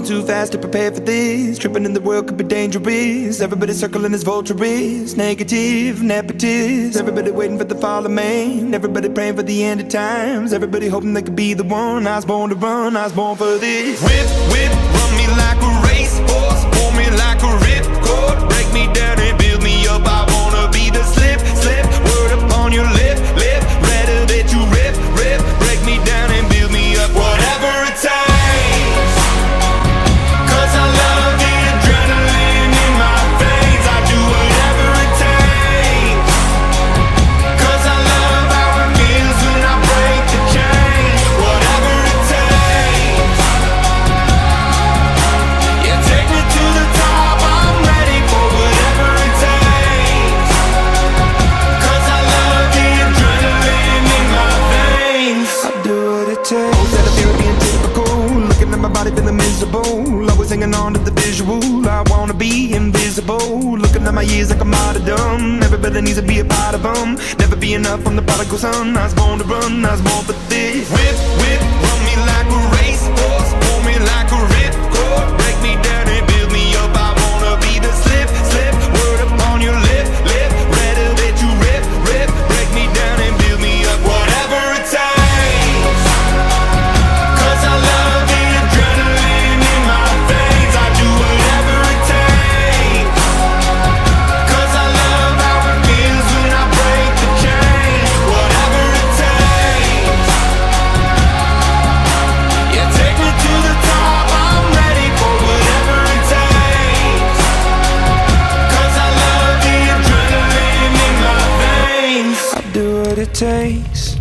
too fast to prepare for this. Tripping in the world could be dangerous. Everybody circling as vultures, negative, nepotist. Everybody waiting for the fall of man. Everybody praying for the end of times. Everybody hoping they could be the one. I was born to run, I was born for this. Whip, whip, run me like a racehorse, pull me like a ripcord, break me down and build me up. I wanna be the slip, slip, word upon your lip, lip. Rather that you rip, rip, break me down and build me up. Whatever it takes, 'cause I love the adrenaline in my veins. I do whatever it takes, 'cause I love how it feels when I break the chains. Whatever it takes, yeah, take me to the top. I'm ready for whatever it takes, 'cause I love the adrenaline in my veins. I do what it takes. That I feel being typical, looking at my body feeling miserable, always hanging on to the visual. I wanna be invisible, looking at my years like a martyrdom. Everybody needs to be a part of them. Never be enough from the prodigal son. I was born to run, I was born for this. Whip, whip, run me like a racehorse, pull me like a ripcord, break me down and build me up. I wanna be the slip, slip, word upon your lip, lip. Rather that you rip, rip, break me down and build me up. Whatever it takes, 'cause I love the adrenaline in my veins. I do whatever it takes, 'cause I love how it feels when I break the chains. Whatever it takes, yeah, take me to the top. I'm ready for whatever it takes, 'cause I love the adrenaline in my veins. I do what it takes.